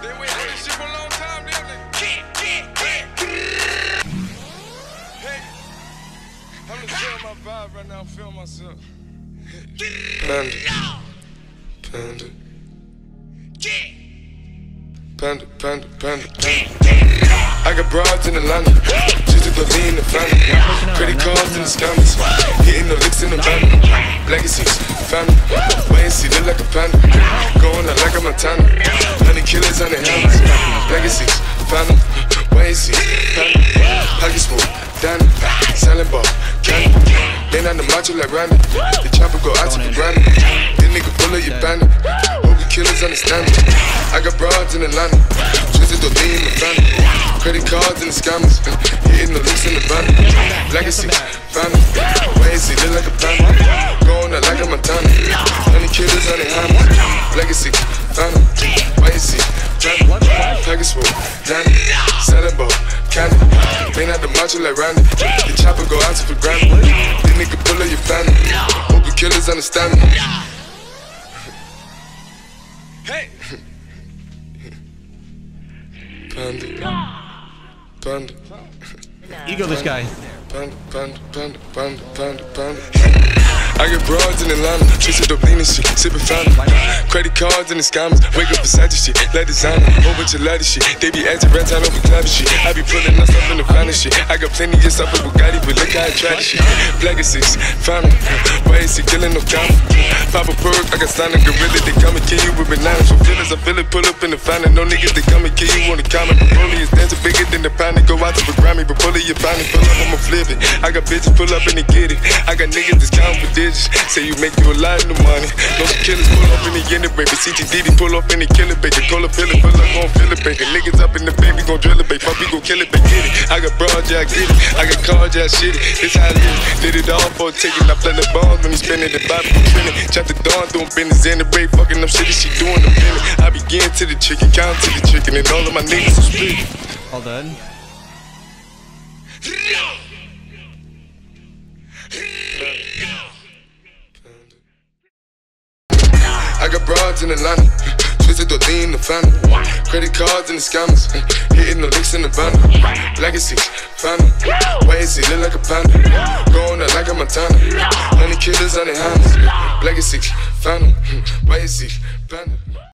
They wait on this shit for a long time, damn it. Hey, I'm gonna tell my vibe right now, I'm feeling myself. Panda. Panda. Panda, panda, panda, panda. I got broads in Atlanta, just to go lean the family. Credit cards and the scammers, hitting the licks in the van. Legacies, family, wait and see, look like a panda. Going out like a Montana, 100 killers on their hands. Legacies, family, wait and see, family. Pocket smooth, Danny, selling ball, candy. They not the macho like Randy, the chopper go out to the granny. This nigga full of your bandit, hope the killers understand me. I got broads in Atlanta, twisted to lean in the family. Credit cards and the scammers, hitting the licks in the van. Legacy, family, wait and see, look like a panda. Going out like a Montana, 100 killers on their hands. Legacy, family, wait and see, family. Package full, Danny, selling ball, candy. They not the macho like Randy, the chopper go out to for granted. This nigga pull up your family, hope the killers understand me. Hey! Panda. Panda. Ego this guy. Panda, panda, panda, panda, panda, panda. I get broads in Atlanta, twisted up lean and shit, sippin' fountain. Credit cards and the scammers, wake up beside shit, like designer, whole bunch of ladder shit. They be acting rats out over clapping shit. I be pulling us up in the finest shit. I got plenty of stuff with Bugatti, but look how I try this shit. Legacies, family, why is he killing no comma? Pop a perk, I got signed a gorilla, they come and kill you with bananas. For feelings, I feel it, pull up in the fountain. No niggas, they come and kill you on the comment. But Broly is dancing bigger than the pound. Go out to the Grammy, but pull it, you find it, pull up, I'ma flip it. I got bitches pull up and they get it. I got niggas that's counting for digits. Say you make you a lot of money. No killers pull up in the end, baby. CTD pull up in the killer, baby. Call a filler, pull up, gon' fill it, baby. Niggas up in the baby, gon' drill it, baby. Puppy gon' kill it, baby. Get it. I got broad, yeah, I get it. I got cards, yeah, I shit it. This how I live. Did it all for a ticket. I play the bombs when he spinning the Bible, I'm spinning. Chop the dawn, doing business in the break. Fucking up shit, she doing the minute. I begin to the chicken, count to the chicken, and all of my niggas are split. All done. I got broads in Atlanta, twisted to lean the family. Credit cards and the scammers, hitting the licks in the van. Legacy, family, wait and see, look like a panda. Going out like a Montana, 100 killers on their hands. Legacy, family, wait and see, panda.